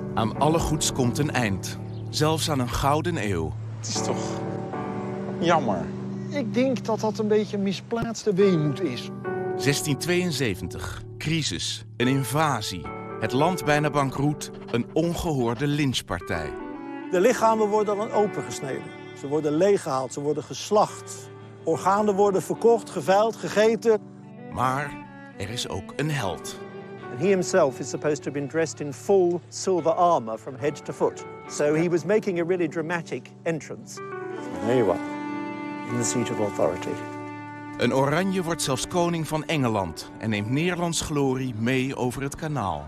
Aan alle goeds komt een eind. Zelfs aan een gouden eeuw. Het is toch jammer. Ik denk dat dat een beetje misplaatste weemoed is. 1672. Crisis. Een invasie. Het land bijna bankroet. Een ongehoorde lynchpartij. De lichamen worden dan opengesneden. Ze worden leeggehaald, ze worden geslacht. Organen worden verkocht, geveild, gegeten. Maar er is ook een held. He himself is supposed to have been dressed in full silver armor from head to foot. So he was making a really dramatic entrance. There you are. In the seat of authority. Een oranje wordt zelfs koning van Engeland en neemt Nederlands glorie mee over het kanaal.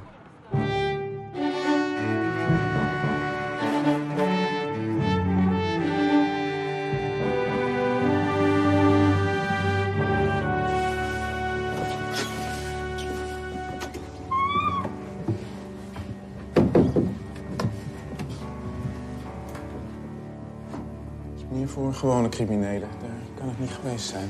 Meer voor een gewone criminelen. Daar kan het niet geweest zijn.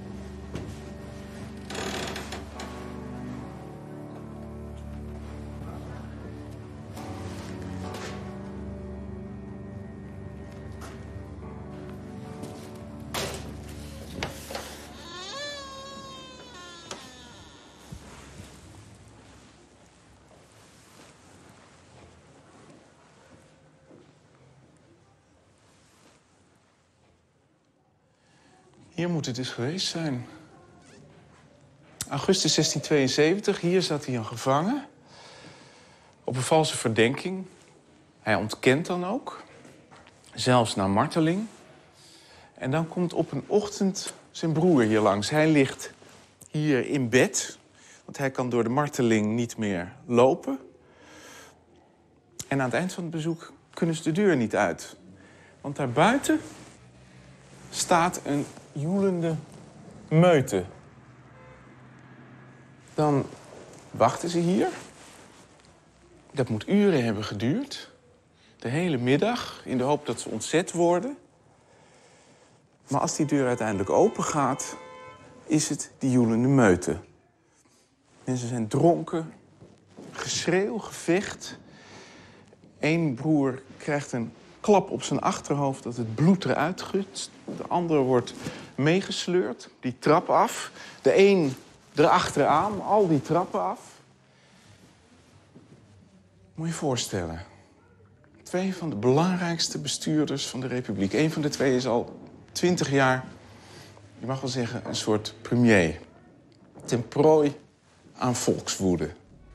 Hier moet het dus geweest zijn. Augustus 1672, hier zat hij een gevangen. Op een valse verdenking. Hij ontkent dan ook. Zelfs na marteling. En dan komt op een ochtend zijn broer hier langs. Hij ligt hier in bed. Want hij kan door de marteling niet meer lopen. En aan het eind van het bezoek kunnen ze de deur niet uit. Want daarbuiten staat een joelende meute. Dan wachten ze hier. Dat moet uren hebben geduurd. De hele middag, in de hoop dat ze ontzet worden. Maar als die deur uiteindelijk open gaat, is het die joelende meute. Mensen zijn dronken, geschreeuw, gevecht. Eén broer krijgt een klap op zijn achterhoofd dat het bloed eruit gutst. De ander wordt meegesleurd, die trap af. De een erachteraan, al die trappen af. Moet je je voorstellen. 2 van de belangrijkste bestuurders van de Republiek. Eén van de 2 is al 20 jaar, je mag wel zeggen, een soort premier. Ten prooi aan volkswoede.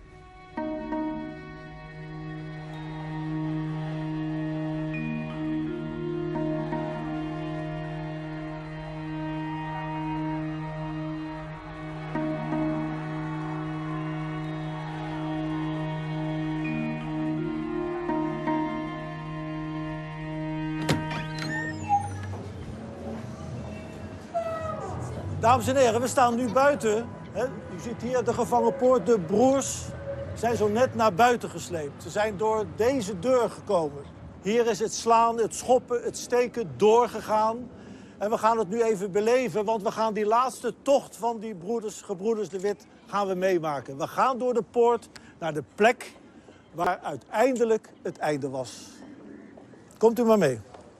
Dames en heren, we staan nu buiten. Hè? U ziet hier de gevangenpoort. De broers zijn zo net naar buiten gesleept. Ze zijn door deze deur gekomen. Hier is het slaan, het schoppen, het steken doorgegaan. En we gaan het nu even beleven, want we gaan die laatste tocht van die gebroeders de Wit gaan we meemaken. We gaan door de poort naar de plek waar uiteindelijk het einde was. Komt u maar mee.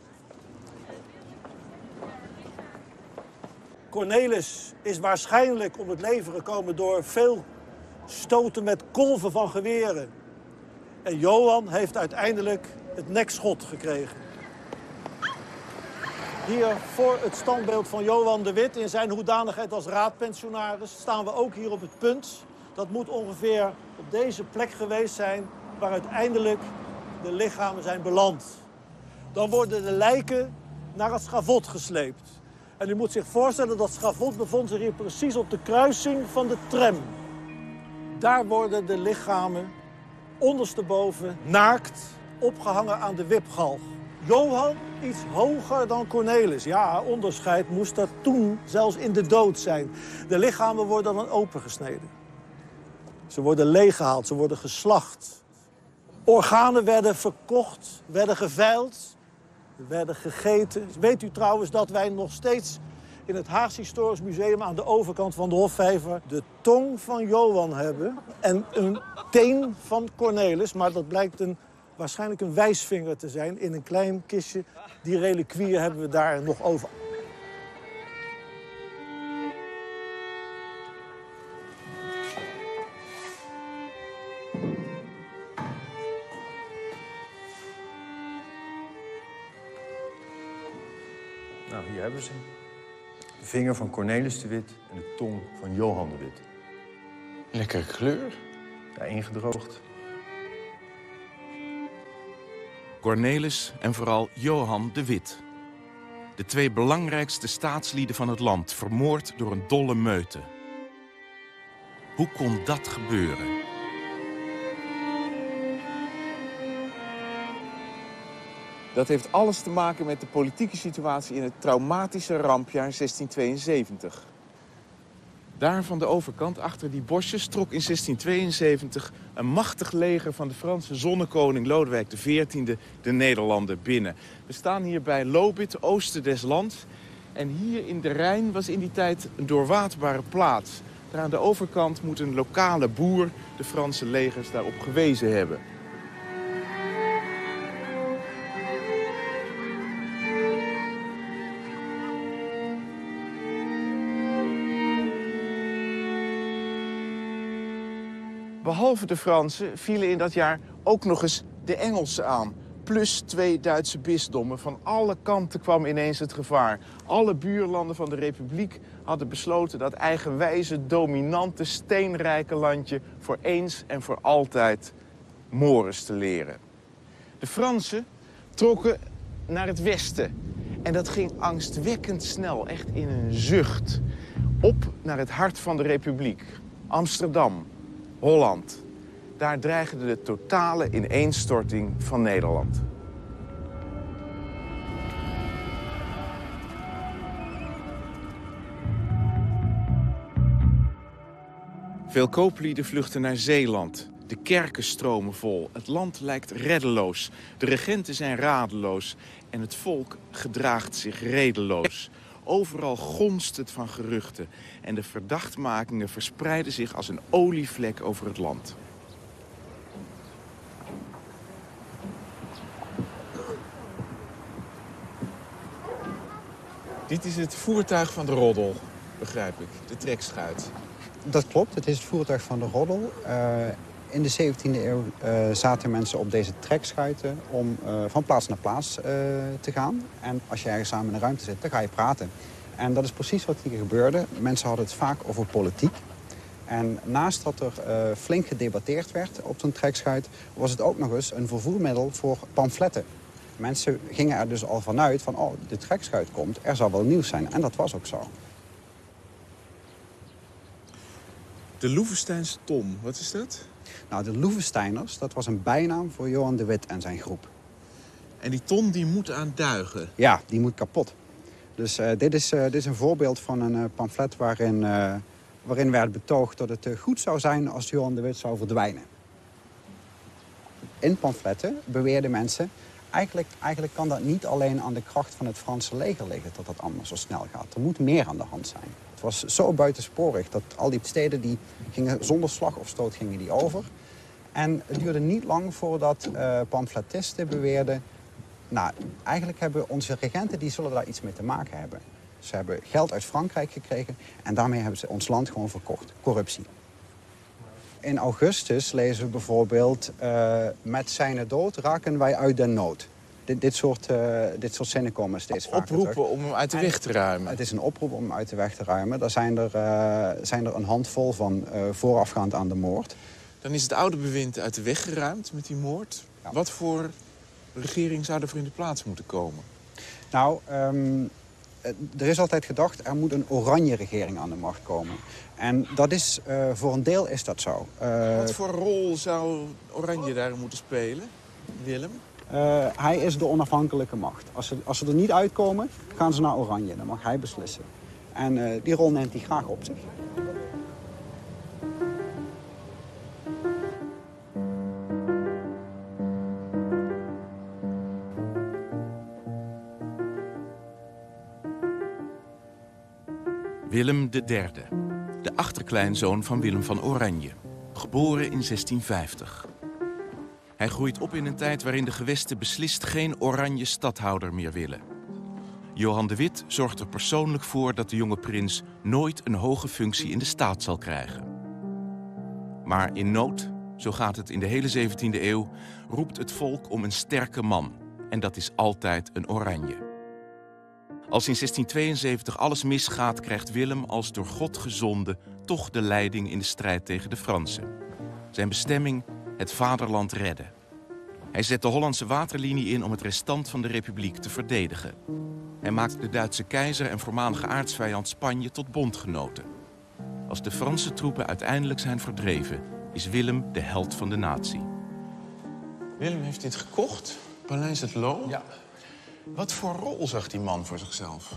Cornelis is waarschijnlijk om het leven gekomen door veel stoten met kolven van geweren. En Johan heeft uiteindelijk het nekschot gekregen. Hier voor het standbeeld van Johan de Wit in zijn hoedanigheid als raadpensionaris staan we ook hier op het punt. Dat moet ongeveer op deze plek geweest zijn waar uiteindelijk de lichamen zijn beland. Dan worden de lijken naar het schavot gesleept. En u moet zich voorstellen dat schavot bevond zich hier precies op de kruising van de tram. Daar worden de lichamen ondersteboven naakt opgehangen aan de wipgalg. Johan iets hoger dan Cornelis. Ja, onderscheid moest dat toen zelfs in de dood zijn. De lichamen worden dan opengesneden. Ze worden leeggehaald, ze worden geslacht. Organen werden verkocht, werden geveild, werden gegeten. Weet u trouwens dat wij nog steeds in het Haags Historisch Museum aan de overkant van de Hofvijver de tong van Johan hebben en een teen van Cornelis, maar dat blijkt een waarschijnlijk een wijsvinger te zijn in een klein kistje. Die reliquieën hebben we daar nog over. Nou, hier hebben ze. De vinger van Cornelis de Witt en de tong van Johan de Witt. Lekkere kleur. Ja, ingedroogd. Cornelis en vooral Johan de Witt. De twee belangrijkste staatslieden van het land, vermoord door een dolle meute. Hoe kon dat gebeuren? Dat heeft alles te maken met de politieke situatie in het traumatische rampjaar 1672. Daar van de overkant, achter die bosjes, trok in 1672 een machtig leger van de Franse zonnekoning Lodewijk XIV de Nederlanden binnen. We staan hier bij Lobith, oosten des lands. En hier in de Rijn was in die tijd een doorwaadbare plaats. Daar aan de overkant moet een lokale boer de Franse legers daarop gewezen hebben. Behalve de Fransen vielen in dat jaar ook nog eens de Engelsen aan. Plus 2 Duitse bisdommen. Van alle kanten kwam ineens het gevaar. Alle buurlanden van de Republiek hadden besloten dat eigenwijze, dominante, steenrijke landje voor eens en voor altijd mores te leren. De Fransen trokken naar het westen. En dat ging angstwekkend snel, echt in een zucht. Op naar het hart van de Republiek. Amsterdam. Holland. Daar dreigde de totale ineenstorting van Nederland. Veel kooplieden vluchten naar Zeeland. De kerken stromen vol. Het land lijkt reddeloos. De regenten zijn radeloos. En het volk gedraagt zich redeloos. Overal gonst het van geruchten. En de verdachtmakingen verspreiden zich als een olievlek over het land. Dit is het voertuig van de roddel, begrijp ik. De trekschuit. Dat klopt, het is het voertuig van de roddel. In de 17e eeuw zaten mensen op deze trekschuiten om van plaats naar plaats te gaan. En als je ergens samen in een ruimte zit, dan ga je praten. En dat is precies wat hier gebeurde. Mensen hadden het vaak over politiek. En naast dat er flink gedebatteerd werd op zo'n trekschuit, was het ook nog eens een vervoermiddel voor pamfletten. Mensen gingen er dus al vanuit van, oh, de trekschuit komt, er zal wel nieuws zijn. En dat was ook zo. De Loevesteinse Tom, wat is dat? Nou, de Loevesteiners, dat was een bijnaam voor Johan de Witt en zijn groep. En die ton die moet aan duigen. Ja, die moet kapot. Dus dit is een voorbeeld van een pamflet waarin werd betoogd dat het goed zou zijn als Johan de Witt zou verdwijnen. In pamfletten beweerden mensen, eigenlijk kan dat niet alleen aan de kracht van het Franse leger liggen dat dat allemaal zo snel gaat. Er moet meer aan de hand zijn. Het was zo buitensporig dat al die steden die gingen zonder slag of stoot gingen die over. En het duurde niet lang voordat pamfletisten beweerden, nou, eigenlijk hebben onze regenten, die zullen daar iets mee te maken hebben. Ze hebben geld uit Frankrijk gekregen en daarmee hebben ze ons land gewoon verkocht. Corruptie. In augustus lezen we bijvoorbeeld, met zijn dood raken wij uit den nood. Dit soort zinnen komen steeds vaker terug. Oproepen om hem uit de weg te ruimen. Het is een oproep om hem uit de weg te ruimen. Daar zijn er een handvol van voorafgaand aan de moord. Dan is het oude bewind uit de weg geruimd met die moord. Ja. Wat voor regering zou er voor in de plaats moeten komen? Nou, er is altijd gedacht, er moet een oranje regering aan de macht komen. En dat is, voor een deel is dat zo. Wat voor rol zou Oranje daar moeten spelen, Willem? Hij is de onafhankelijke macht. Als ze er niet uitkomen, gaan ze naar Oranje. Dan mag hij beslissen. En die rol neemt hij graag op zich. Willem III, de achterkleinzoon van Willem van Oranje, geboren in 1650. Hij groeit op in een tijd waarin de gewesten beslist geen oranje stadhouder meer willen. Johan de Witt zorgt er persoonlijk voor dat de jonge prins nooit een hoge functie in de staat zal krijgen. Maar in nood, zo gaat het in de hele 17e eeuw, roept het volk om een sterke man. En dat is altijd een oranje. Als in 1672 alles misgaat, krijgt Willem als door God gezonden toch de leiding in de strijd tegen de Fransen. Zijn bestemming: het vaderland redden. Hij zet de Hollandse waterlinie in om het restant van de republiek te verdedigen. Hij maakt de Duitse keizer en voormalige aartsvijand Spanje tot bondgenoten. Als de Franse troepen uiteindelijk zijn verdreven, is Willem de held van de natie. Willem heeft dit gekocht, Paleis het Loo. Ja. Wat voor rol zag die man voor zichzelf?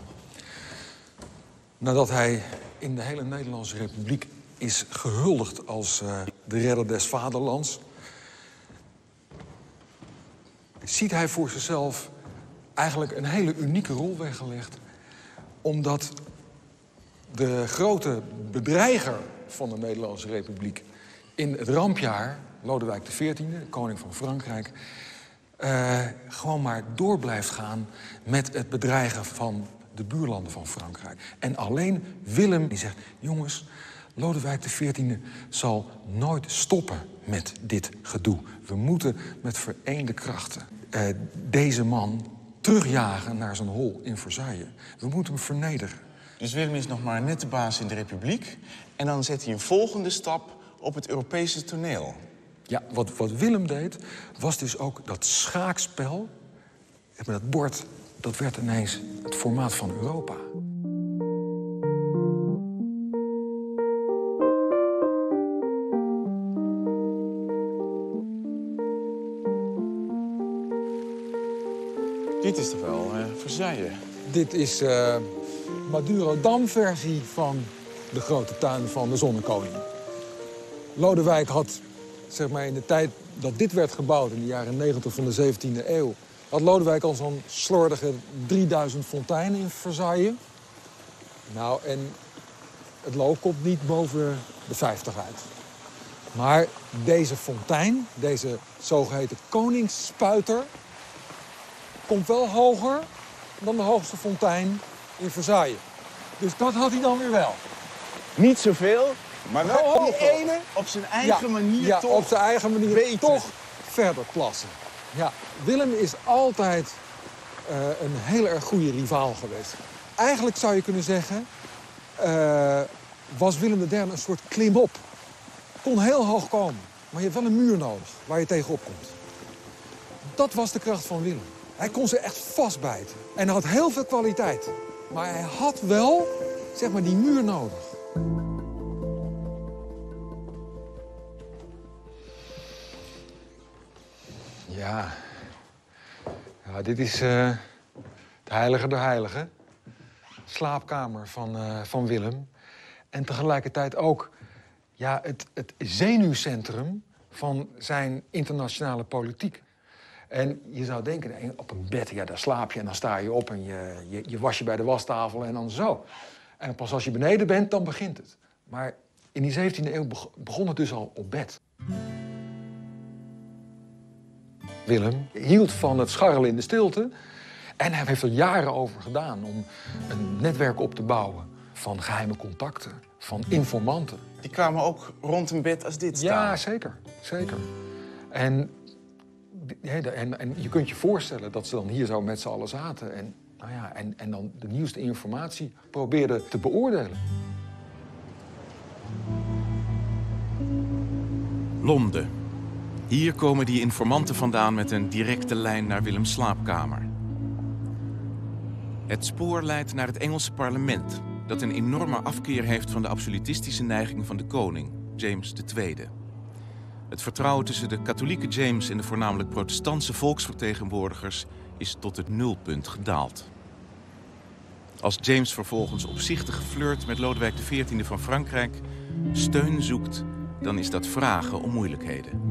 Nadat hij in de hele Nederlandse Republiek is gehuldigd als de redder des vaderlands, ziet hij voor zichzelf eigenlijk een hele unieke rol weggelegd. Omdat de grote bedreiger van de Nederlandse Republiek in het rampjaar, Lodewijk XIV, koning van Frankrijk, gewoon maar door blijft gaan met het bedreigen van de buurlanden van Frankrijk. En alleen Willem die zegt: jongens, Lodewijk XIV zal nooit stoppen met dit gedoe. We moeten met vereende krachten deze man terugjagen naar zijn hol in Versailles. We moeten hem vernederen. Dus Willem is nog maar net de baas in de Republiek. En dan zet hij een volgende stap op het Europese toneel. Ja, wat Willem deed, was dus ook dat schaakspel. Met dat bord, dat werd ineens het formaat van Europa. Dit is toch wel Versailles? Dit is Madurodam-versie van de grote tuin van de Zonnekoning. Lodewijk had, zeg maar in de tijd dat dit werd gebouwd, in de jaren 90 van de 17e eeuw, had Lodewijk al zo'n slordige 3000 fonteinen in Versailles. Nou, en het Loo komt niet boven de 50 uit. Maar deze fontein, deze zogeheten koningsspuiter, komt wel hoger dan de hoogste fontein in Versailles. Dus dat had hij dan weer wel. Niet zoveel, maar wel Oh, die ene op zijn eigen manier toch op zijn eigen manier beter. toch verder plassen. Ja, Willem is altijd een heel erg goede rivaal geweest. Eigenlijk zou je kunnen zeggen, was Willem III een soort klimop. Kon heel hoog komen, maar je hebt wel een muur nodig waar je tegenop komt. Dat was de kracht van Willem. Hij kon ze echt vastbijten. En hij had heel veel kwaliteit. Maar hij had wel, zeg maar, die muur nodig. Ja, dit is de heilige der heiligen. Slaapkamer van Willem. En tegelijkertijd ook het zenuwcentrum van zijn internationale politiek. En je zou denken, op een bed, daar slaap je en dan sta je op en je was je bij de wastafel en dan zo. En pas als je beneden bent, dan begint het. Maar in die 17e eeuw begon het dus al op bed. Willem hield van het scharrelen in de stilte. En hij heeft er jaren over gedaan om een netwerk op te bouwen van geheime contacten, van informanten. Die kwamen ook rond een bed als dit staan. Ja, zeker. Zeker. En je kunt je voorstellen dat ze dan hier zo met z'n allen zaten en dan de nieuwste informatie probeerden te beoordelen. Londen. Hier komen die informanten vandaan met een directe lijn naar Willems slaapkamer. Het spoor leidt naar het Engelse parlement, dat een enorme afkeer heeft van de absolutistische neiging van de koning, James II. Het vertrouwen tussen de katholieke James en de voornamelijk protestantse volksvertegenwoordigers is tot het nulpunt gedaald. Als James vervolgens opzichtig flirt met Lodewijk XIV van Frankrijk, steun zoekt, dan is dat vragen om moeilijkheden.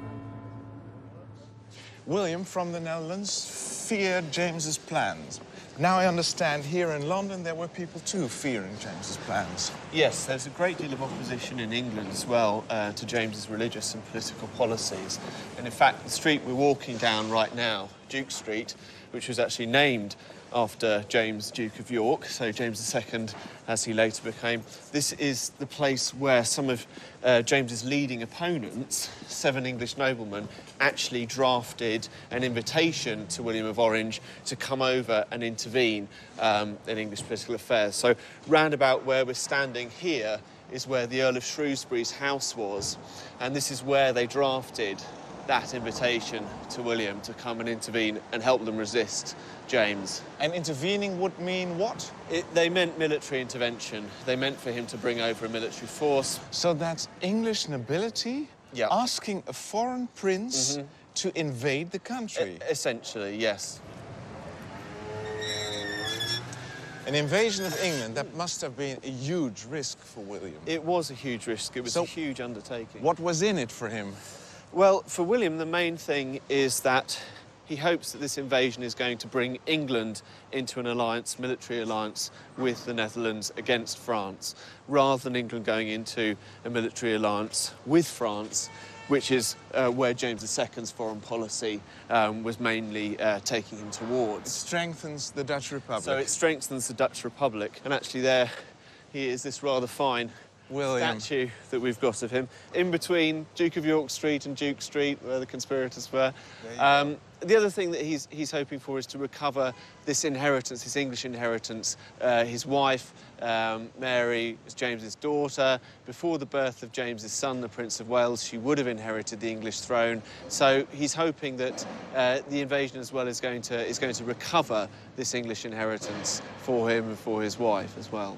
William from the Netherlands feared James's plans. Now I understand here in London there were people too fearing James's plans. Yes, there's a great deal of opposition in England as well to James's religious and political policies. And in fact, the street we're walking down right now, Duke Street, which was actually named after James, Duke of York, so James II, as he later became. This is the place where some of James's leading opponents, 7 English noblemen, actually drafted an invitation to William of Orange to come over and intervene in English political affairs. So round about where we're standing here is where the Earl of Shrewsbury's house was, and this is where they drafted that invitation to William to come and intervene and help them resist James. And intervening would mean what? They meant military intervention. They meant for him to bring over a military force. So that's English nobility asking a foreign prince to invade the country? Essentially, yes. An invasion of England, that must have been a huge risk for William. It was a huge risk. It was a huge undertaking. What was in it for him? Well, for William, the main thing is that he hopes that this invasion is going to bring England into an alliance, military alliance, with the Netherlands against France, rather than England going into a military alliance with France, which is where James II's foreign policy was mainly taking him towards. It strengthens the Dutch Republic. So it strengthens the Dutch Republic. And actually there he is, this rather fine statue that we've got of him, in between Duke of York Street and Duke Street, where the conspirators were. The other thing that he's hoping for is to recover this inheritance, this English inheritance. His wife, Mary, is James's daughter. Before the birth of James's son, the Prince of Wales, she would have inherited the English throne. So he's hoping that the invasion as well is going to recover this English inheritance for him and for his wife as well.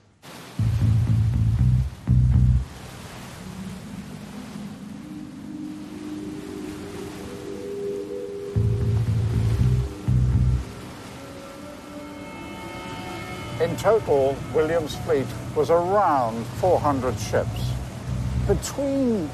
In total, William's fleet was around 400 ships, between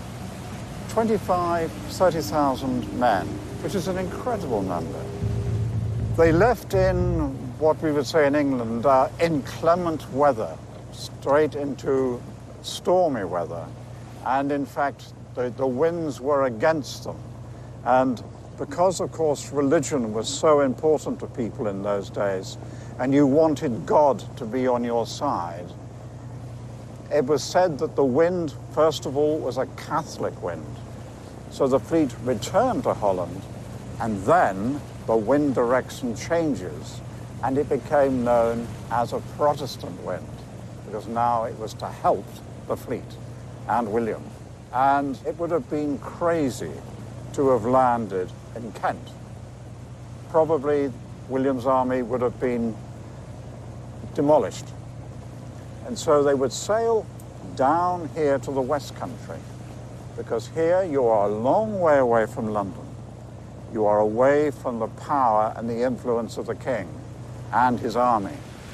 30,000 men, which is an incredible number. They left in what we would say in England, inclement weather, straight into stormy weather. And in fact, the winds were against them. And because, of course, religion was so important to people in those days, and you wanted God to be on your side, it was said that the wind, first of all, was a Catholic wind. So the fleet returned to Holland, and then the wind direction changes, and it became known as a Protestant wind, because now it was to help the fleet and William. And it would have been crazy to have landed in Kent. Probably William's army would have been demolished. And so they would sail down here to the West Country, because here you are a long way away from London. You are away from the power and the influence of the king and his army.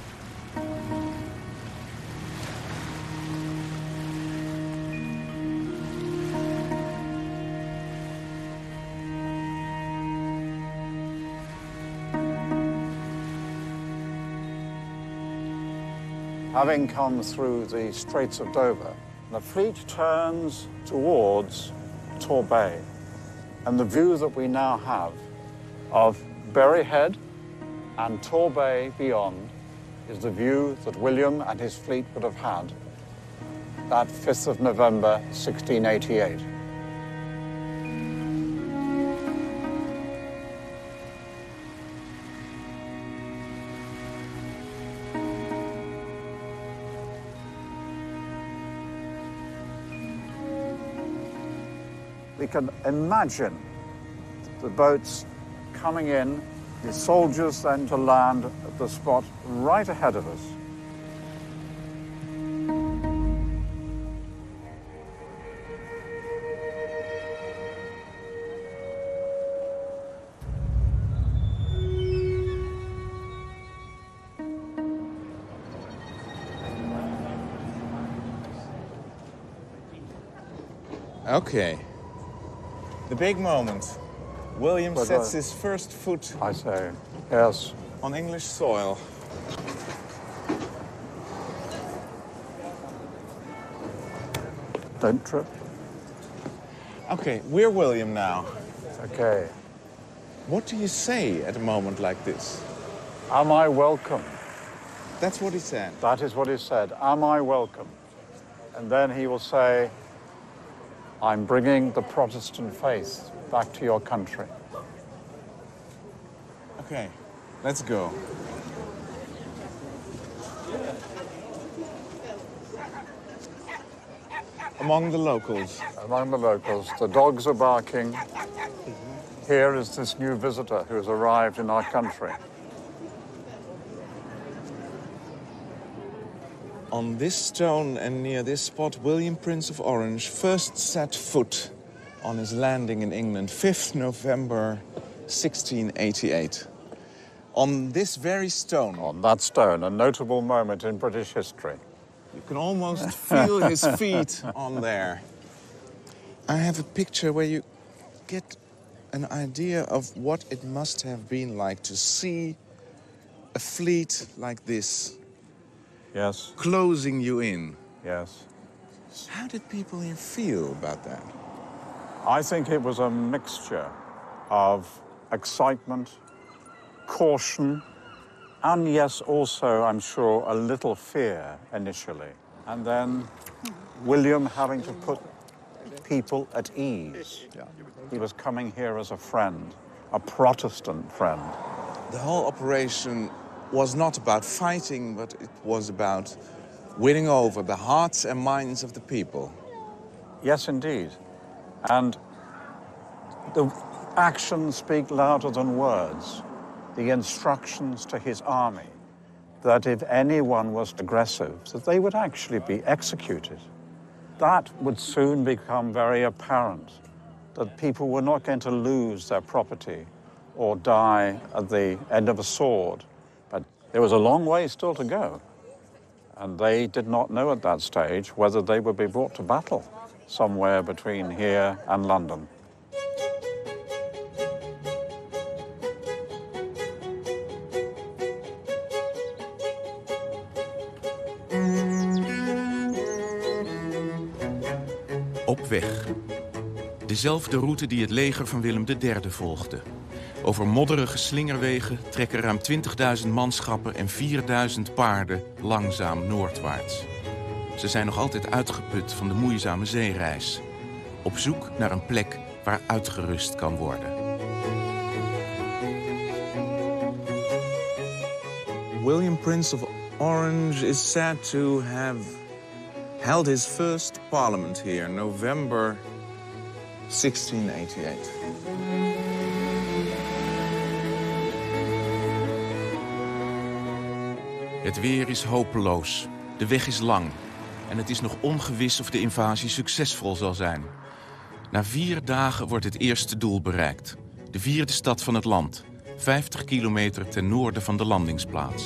Having come through the Straits of Dover, the fleet turns towards Torbay. And the view that we now have of Berry Head and Torbay beyond is the view that William and his fleet would have had that 5th of November, 1688. We can imagine the boats coming in, the soldiers then to land at the spot right ahead of us. Okay. The big moment. William sets his first foot I say, yes. on English soil. Don't trip. Okay, we're William now. Okay. What do you say at a moment like this? Am I welcome? That's what he said. That is what he said. Am I welcome? And then he will say, I'm bringing the Protestant faith back to your country. Okay, let's go. Among the locals. Among the locals, the dogs are barking. Here is this new visitor who has arrived in our country. On this stone and near this spot, William, Prince of Orange, first set foot on his landing in England, 5th November 1688. On this very stone. On that stone, a notable moment in British history. You can almost feel his feet on there. I have a picture where you get an idea of what it must have been like to see a fleet like this. Yes. Closing you in. Yes. How did people here feel about that? I think it was a mixture of excitement, caution, and yes, also, I'm sure, a little fear initially. And then William having to put people at ease. He was coming here as a friend, a Protestant friend. The whole operation was not about fighting, but it was about winning over the hearts and minds of the people. Yes, indeed. And the actions speak louder than words. The instructions to his army that if anyone was aggressive, that they would actually be executed. That would soon become very apparent, that people were not going to lose their property or die at the end of a sword. But there was a long way still to go. And they did not know at that stage whether they would be brought to battle somewhere between here and London. Op weg. Dezelfde route die het leger van Willem III volgde. Over modderige slingerwegen trekken ruim 20.000 manschappen en 4.000 paarden langzaam noordwaarts. Ze zijn nog altijd uitgeput van de moeizame zeereis. Op zoek naar een plek waar uitgerust kan worden. William, Prince of Orange, is said to have held his first parliament here, November 1688. Het weer is hopeloos, de weg is lang en het is nog ongewis of de invasie succesvol zal zijn. Na 4 dagen wordt het eerste doel bereikt, de 4e stad van het land, 50 kilometer ten noorden van de landingsplaats.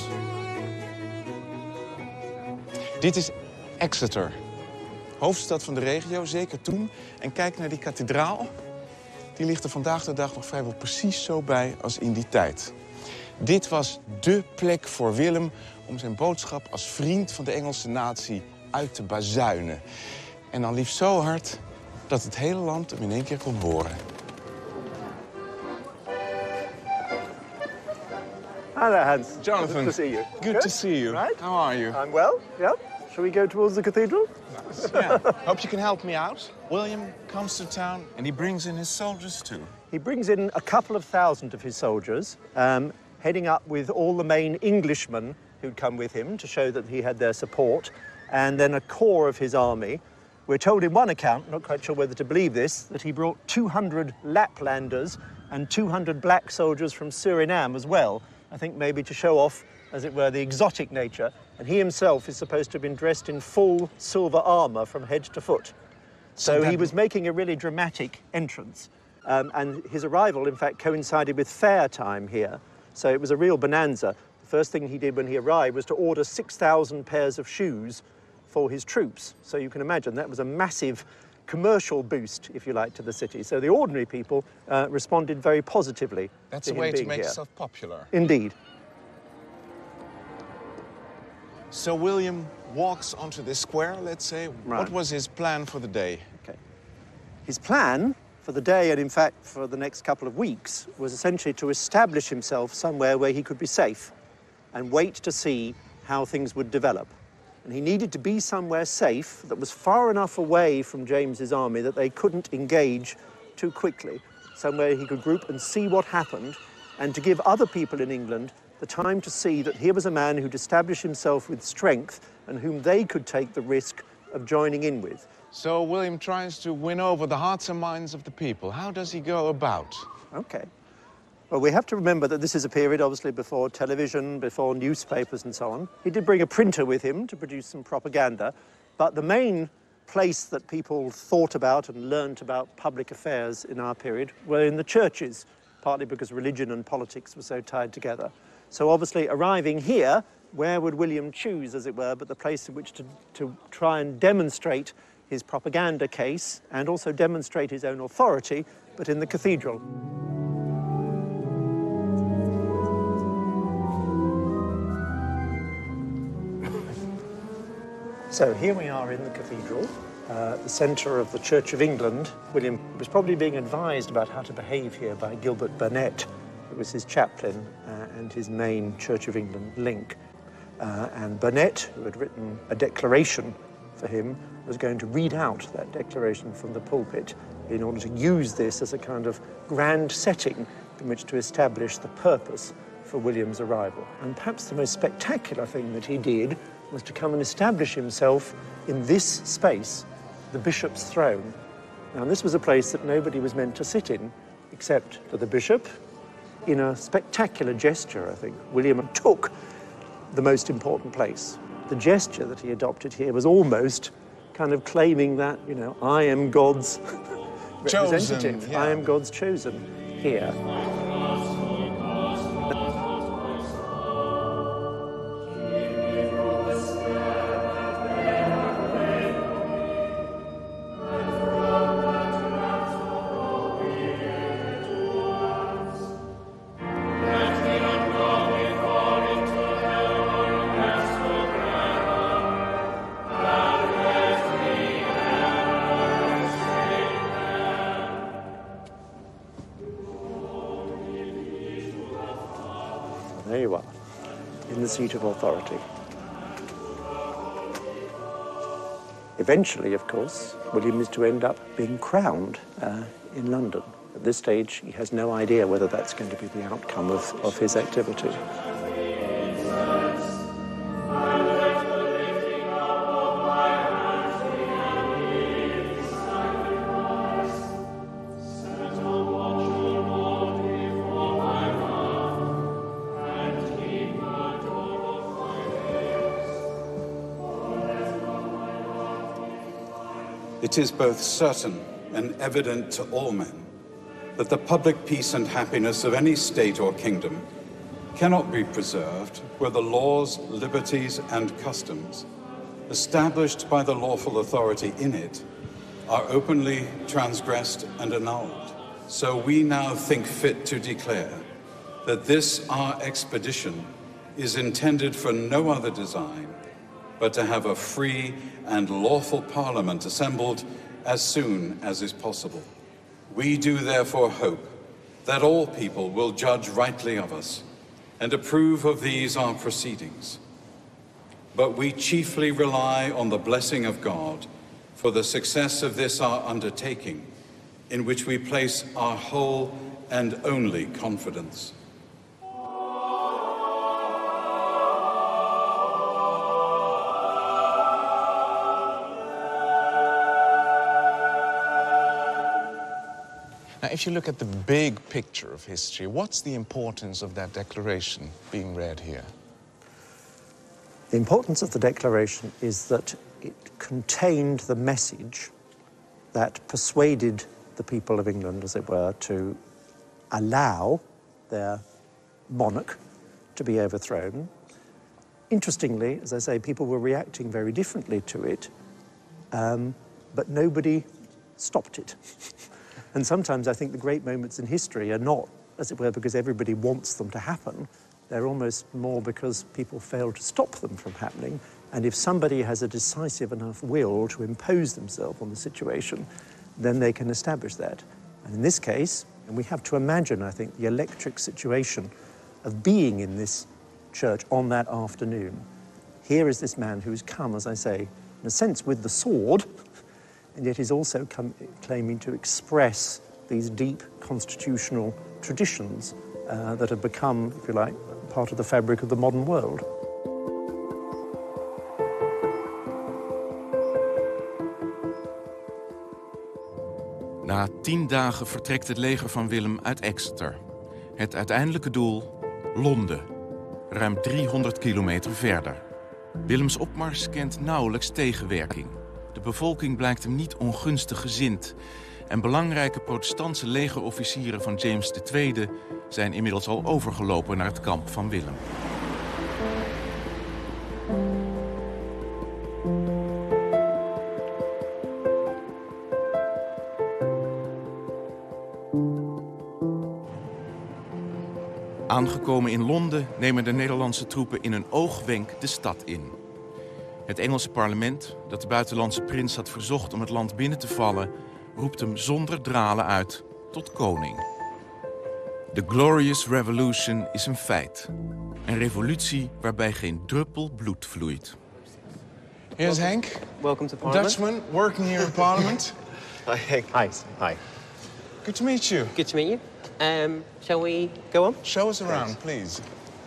Dit is Exeter, hoofdstad van de regio, zeker toen. En kijk naar die kathedraal. Die ligt er vandaag de dag nog vrijwel precies zo bij als in die tijd. Dit was dé plek voor Willem om zijn boodschap als vriend van de Engelse natie uit te bazuinen. En dan liefst zo hard dat het hele land hem in één keer kon horen. Hello, Hans. Jonathan. Good to see you. Good to see you. Right? How are you? I'm well, yeah. Shall we go towards the cathedral? Yeah. Hope you can help me out. William comes to town and he brings in his soldiers too. He brings in a couple of thousand of his soldiers, heading up with all the main Englishmen who'd come with him to show that he had their support, and then a corps of his army. We're told in one account, not quite sure whether to believe this, that he brought 200 Laplanders and 200 black soldiers from Suriname as well, I think maybe to show off, as it were, the exotic nature. And he himself is supposed to have been dressed in full silver armour from head to foot. So he was making a really dramatic entrance. And his arrival, in fact, coincided with fair time here. So it was a real bonanza. The first thing he did when he arrived was to order 6,000 pairs of shoes for his troops. So you can imagine that was a massive commercial boost, if you like, to the city. So the ordinary people responded very positively That's to a him way to being make here. yourself popular. Indeed. So William walks onto this square, let's say. Right. What was his plan for the day? Okay. His plan for the day, and in fact for the next couple of weeks, was essentially to establish himself somewhere where he could be safe and wait to see how things would develop. And he needed to be somewhere safe that was far enough away from James's army that they couldn't engage too quickly, somewhere he could group and see what happened, and to give other people in England the time to see that here was a man who'd established himself with strength and whom they could take the risk of joining in with. So William tries to win over the hearts and minds of the people. How does he go about? Okay. Well, we have to remember that this is a period, obviously, before television, before newspapers and so on. He did bring a printer with him to produce some propaganda, but the main place that people thought about and learnt about public affairs in our period were in the churches, partly because religion and politics were so tied together. So obviously, arriving here, where would William choose, as it were, but the place in which to try and demonstrate his propaganda case and also demonstrate his own authority, but in the cathedral. So here we are in the cathedral, the centre of the Church of England. William was probably being advised about how to behave here by Gilbert Burnet, who was his chaplain and his main Church of England link. And Burnet, who had written a declaration for him, was going to read out that declaration from the pulpit in order to use this as a kind of grand setting in which to establish the purpose for William's arrival. And perhaps the most spectacular thing that he did was to come and establish himself in this space, the bishop's throne. Now, this was a place that nobody was meant to sit in except for the bishop. In a spectacular gesture, I think, William took the most important place. The gesture that he adopted here was almost kind of claiming that, you know, I am God's representative. Yeah. I am God's chosen here. There you are, in the seat of authority. Eventually, of course, William is to end up being crowned in London. At this stage, he has no idea whether that's going to be the outcome of his activity. It is both certain and evident to all men that the public peace and happiness of any state or kingdom cannot be preserved where the laws, liberties, and customs established by the lawful authority in it are openly transgressed and annulled. So we now think fit to declare that this our expedition is intended for no other design but to have a free and lawful Parliament assembled as soon as is possible. We do therefore hope that all people will judge rightly of us and approve of these our proceedings. But we chiefly rely on the blessing of God for the success of this our undertaking, in which we place our whole and only confidence. Now, if you look at the big picture of history, what's the importance of that declaration being read here? The importance of the declaration is that it contained the message that persuaded the people of England, as it were, to allow their monarch to be overthrown. Interestingly, as I say, people were reacting very differently to it, but nobody stopped it. And sometimes I think the great moments in history are not, as it were, because everybody wants them to happen, They're almost more because people fail to stop them from happening. And if somebody has a decisive enough will to impose themselves on the situation, then they can establish that. And in this case, and we have to imagine, I think, the electric situation of being in this church on that afternoon. Here is this man who's come, as I say, in a sense with the sword, and yet he's also claiming to express these deep constitutional traditions that have become, if you like, part of the fabric of the modern world. Na 10 dagen vertrekt het leger van Willem uit Exeter. Het uiteindelijke doel, Londen, ruim 300 kilometer verder. Willems opmars kent nauwelijks tegenwerking. De bevolking blijkt hem niet ongunstig gezind. En belangrijke protestantse legerofficieren van James II zijn inmiddels al overgelopen naar het kamp van Willem. Aangekomen in Londen nemen de Nederlandse troepen in een oogwenk de stad in. Het Engelse parlement, dat de buitenlandse prins had verzocht om het land binnen te vallen, roept hem zonder dralen uit tot koning. De Glorious Revolution is een feit. Een revolutie waarbij geen druppel bloed vloeit. Here's Henk. Welcome to Parliament. Dutchman, working here in Parliament. Hi, Henk. Hi. Good to meet you. Good to meet you. Shall we go on? Show us around, please.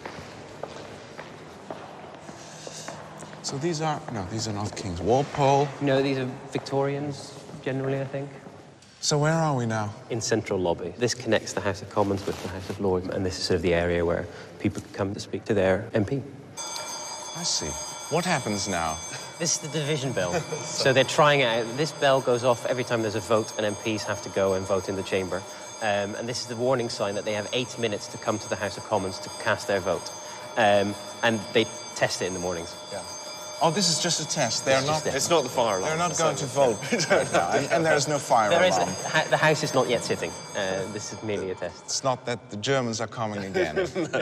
So these are not Kings. Walpole. No, these are Victorians, generally, I think. So where are we now? In Central Lobby. This connects the House of Commons with the House of Lords, and this is sort of the area where people can come to speak to their MP. I see. What happens now? This is the division bell. So they're trying it out. This bell goes off every time there's a vote, and MPs have to go and vote in the chamber. And this is the warning sign that they have 8 minutes to come to the House of Commons to cast their vote. And they test it in the mornings. Yeah. Oh, this is just a test. It's not the fire alarm. They're not going to vote right now, and there's no fire alarm. The House is not yet sitting. This is merely a test. It's not that the Germans are coming again. No.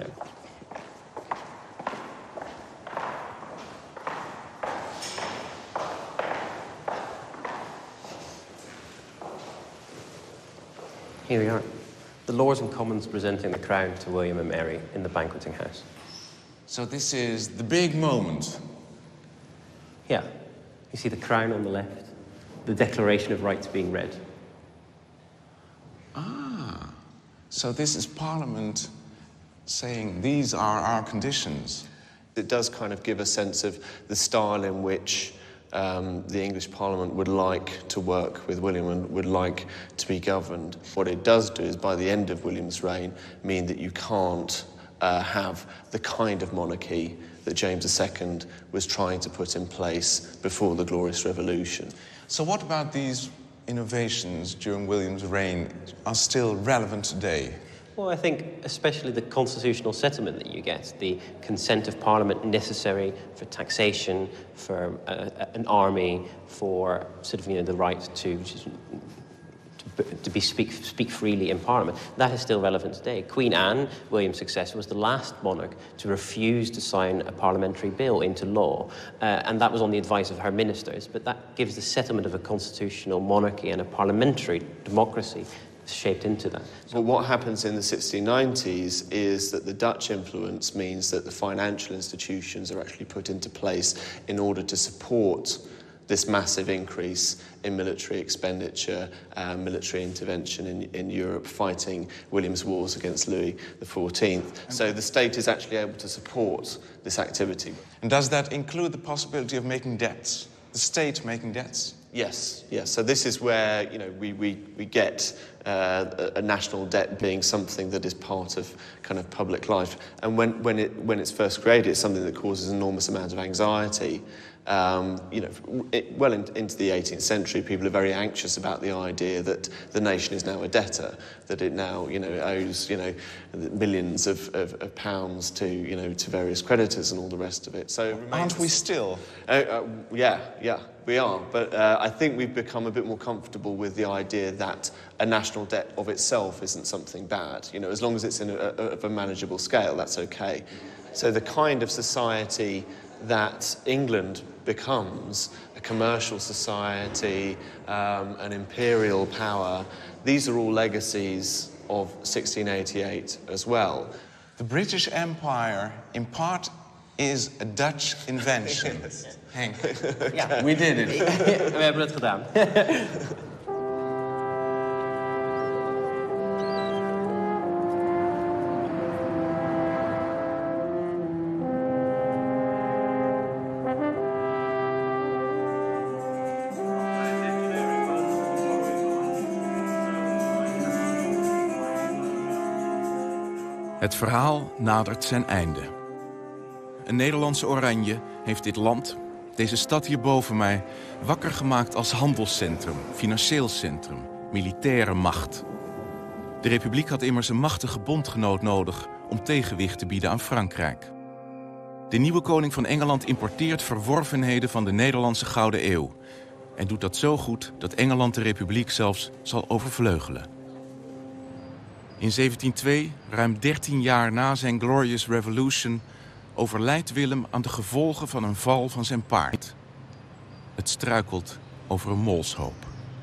Here we are. The Lords and Commons presenting the crown to William and Mary in the banqueting house. So this is the big moment. Yeah. You see the crown on the left, the Declaration of Rights being read. Ah, so this is Parliament saying these are our conditions. It does kind of give a sense of the style in which the English Parliament would like to work with William and would like to be governed. What it does do is, by the end of William's reign, mean that you can't have the kind of monarchy that James II was trying to put in place before the Glorious Revolution. So what about these innovations during William's reign are still relevant today? Well, I think especially the constitutional settlement that you get, the consent of Parliament necessary for taxation, for an army, for sort of, the right to speak freely in Parliament. That is still relevant today. Queen Anne, William's successor, was the last monarch to refuse to sign a parliamentary bill into law, and that was on the advice of her ministers. But that gives the settlement of a constitutional monarchy and a parliamentary democracy shaped into that. But what happens in the 1690s is that the Dutch influence means that the financial institutions are actually put into place in order to support this massive increase in military expenditure, military intervention in Europe, fighting William's wars against Louis XIV. So the state is actually able to support this activity. And does that include the possibility of making debts? The state making debts? Yes. So this is where we get a national debt being something that is part of kind of public life. And when it's first created, it's something that causes an enormous amount of anxiety Well into the 18th century, people are very anxious about the idea that the nation is now a debtor, that it now, owes, millions of pounds to, to various creditors and all the rest of it. So aren't we still? Yeah, we are. But I think we've become a bit more comfortable with the idea that a national debt of itself isn't something bad. As long as it's in a manageable scale, that's okay. So the kind of society that England becomes, a commercial society, an imperial power, these are all legacies of 1688 as well. The British Empire, in part, is a Dutch invention. Henk. Ja, we did it. We hebben het gedaan. Het verhaal nadert zijn einde. Een Nederlandse oranje heeft dit land, deze stad hier boven mij, wakker gemaakt als handelscentrum, financieel centrum, militaire macht. De Republiek had immers een machtige bondgenoot nodig om tegenwicht te bieden aan Frankrijk. De nieuwe koning van Engeland importeert verworvenheden van de Nederlandse Gouden Eeuw en doet dat zo goed dat Engeland de Republiek zelfs zal overvleugelen. In 1702, ruim 13 jaar na zijn Glorious Revolution, overlijdt Willem aan de gevolgen van een val van zijn paard. Het struikelt over een molshoop.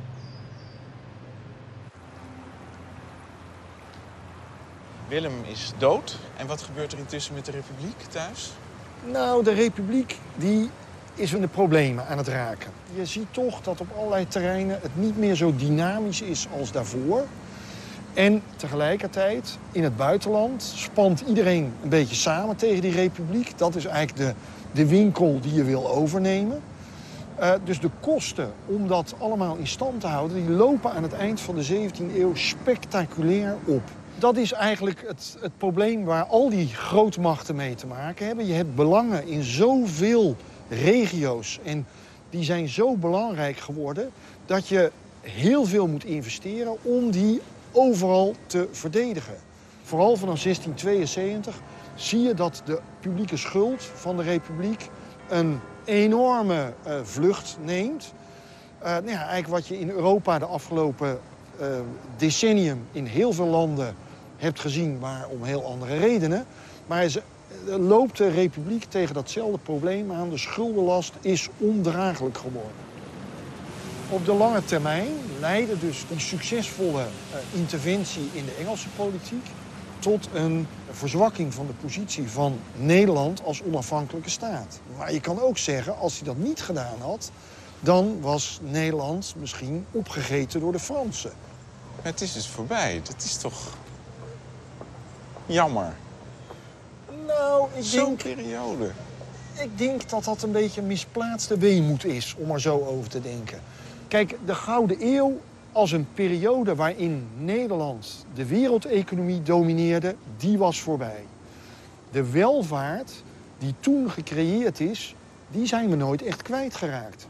Willem is dood. En wat gebeurt er intussen met de Republiek thuis? Nou, de Republiek die is in de problemen aan het raken. Je ziet toch dat op allerlei terreinen het niet meer zo dynamisch is als daarvoor. En tegelijkertijd, in het buitenland, spant iedereen een beetje samen tegen die Republiek. Dat is eigenlijk de winkel die je wil overnemen. Dus de kosten om dat allemaal in stand te houden, die lopen aan het eind van de 17e eeuw spectaculair op. Dat is eigenlijk het probleem waar al die grootmachten mee te maken hebben. Je hebt belangen in zoveel regio's en die zijn zo belangrijk geworden dat je heel veel moet investeren om die overal te verdedigen. Vooral vanaf 1672 zie je dat de publieke schuld van de Republiek een enorme vlucht neemt. Eigenlijk wat je in Europa de afgelopen decennium in heel veel landen hebt gezien, maar om heel andere redenen. Maar loopt de Republiek tegen datzelfde probleem aan. De schuldenlast is ondraaglijk geworden. Op de lange termijn leidde dus die succesvolle interventie in de Engelse politiek tot een verzwakking van de positie van Nederland als onafhankelijke staat. Maar je kan ook zeggen, als hij dat niet gedaan had, dan was Nederland misschien opgegeten door de Fransen. Het is dus voorbij. Dat is toch jammer. Nou, Zo'n periode. Ik denk dat dat een beetje een misplaatste weemoed is, om er zo over te denken. Kijk, de Gouden Eeuw als een periode waarin Nederland de wereldeconomie domineerde, die was voorbij. De welvaart die toen gecreëerd is, die zijn we nooit echt kwijtgeraakt.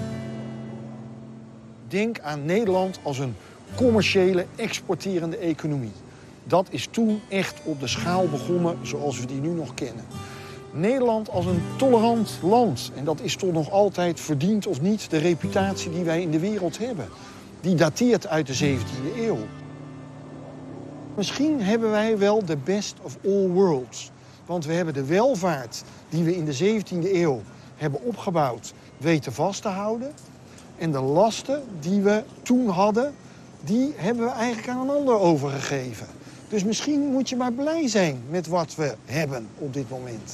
Denk aan Nederland als een commerciële, exporterende economie. Dat is toen echt op de schaal begonnen zoals we die nu nog kennen. Nederland als een tolerant land. En dat is toch nog altijd, verdiend of niet, de reputatie die wij in de wereld hebben. Die dateert uit de 17e eeuw. Misschien hebben wij wel de best of all worlds. Want we hebben de welvaart die we in de 17e eeuw hebben opgebouwd weten vast te houden. En de lasten die we toen hadden, die hebben we eigenlijk aan een ander overgegeven. Dus misschien moet je maar blij zijn met wat we hebben op dit moment.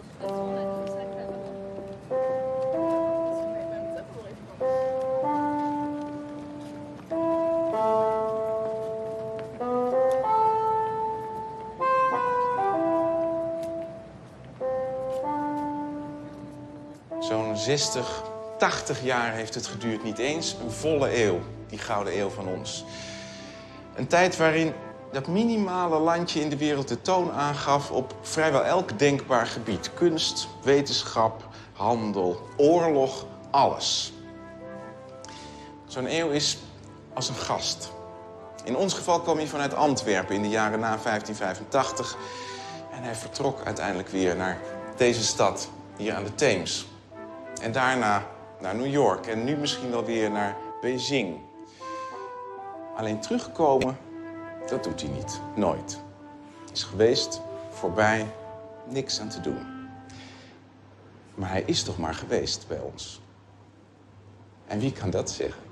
Zo'n 60, 80 jaar heeft het geduurd. Niet eens een volle eeuw, die Gouden Eeuw van ons. Een tijd waarin dat minimale landje in de wereld de toon aangaf op vrijwel elk denkbaar gebied. Kunst, wetenschap, handel, oorlog, alles. Zo'n eeuw is als een gast. In ons geval kwam hij vanuit Antwerpen in de jaren na 1585. En hij vertrok uiteindelijk weer naar deze stad, hier aan de Theems. En daarna naar New York en nu misschien wel weer naar Beijing. Alleen terugkomen, dat doet hij niet. Nooit. Is geweest, voorbij, niks aan te doen. Maar hij is toch maar geweest bij ons. En wie kan dat zeggen?